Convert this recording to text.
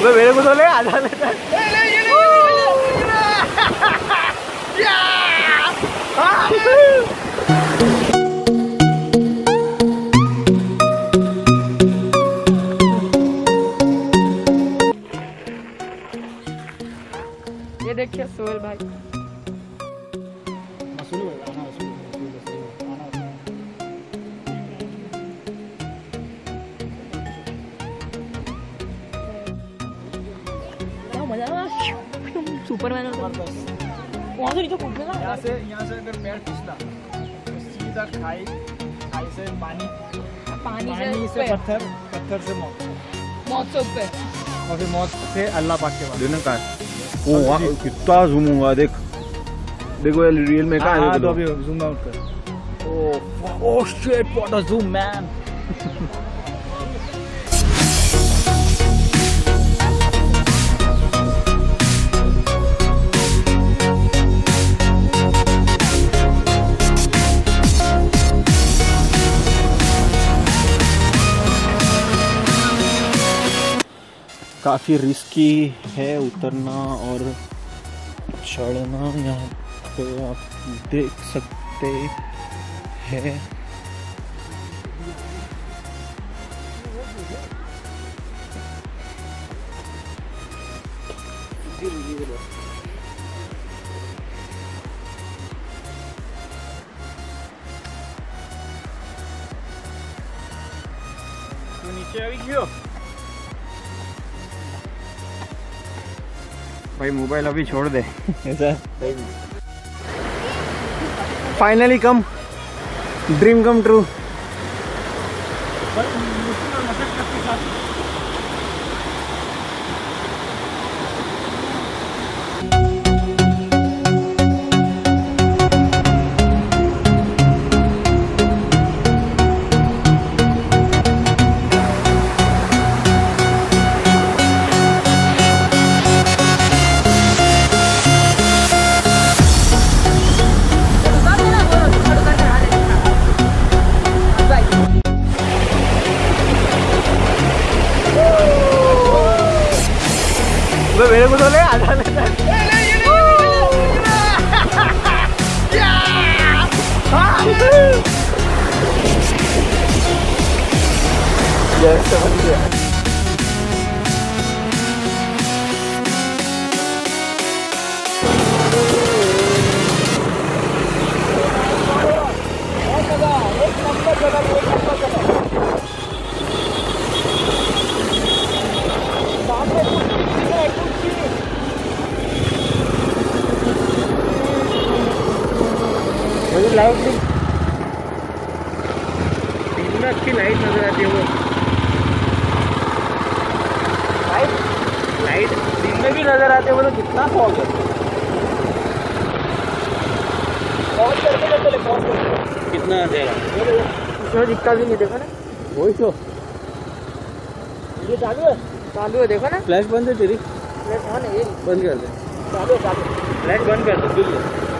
मेरे को तो ले आधा लेता है। ये देखिए सोहेल भाई सुपरमैन वहाँ से नीचे कूदने का। यहाँ से अगर पैर फिसला तो सीधा खाई से पानी से पत्थर से मौत से ऊपर और फिर मौत से अल्लाह पाक के बाद कहाँ? ओ वहाँ कितना जूम होगा, देखो ये रियल में कहाँ है? तो अभी जूम आउट कर। Oh shit, what a zoom man. काफ़ी रिस्की है उतरना और चढ़ना, यहाँ पे आप देख सकते हैं। तो नीचे अभी क्यों भाई मोबाइल अभी छोड़ दे। ऐसा finally come, dream come true. मेरे को तो ले आधा लेता है। समझ गया। लाइट दिन में अच्छी लाइट नजर आती है। वो लाइट दिन में भी नजर आती है। वो तो कितना फॉग है। कितना देगा इसमें दिखता भी नहीं, देखो ना। वही तो ये चालू है देखो ना। फ्लैश बंद है तेरी? फ्लैश ऑन है, ये बंद कर दे। चालू फ्लैश बंद कर दे।